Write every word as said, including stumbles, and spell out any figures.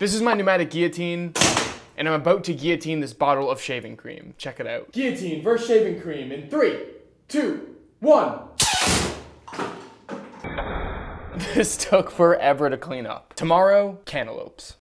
This is my pneumatic guillotine, and I'm about to guillotine this bottle of shaving cream. Check it out. Guillotine versus shaving cream in three, two, one. This took forever to clean up. Tomorrow, cantaloupes.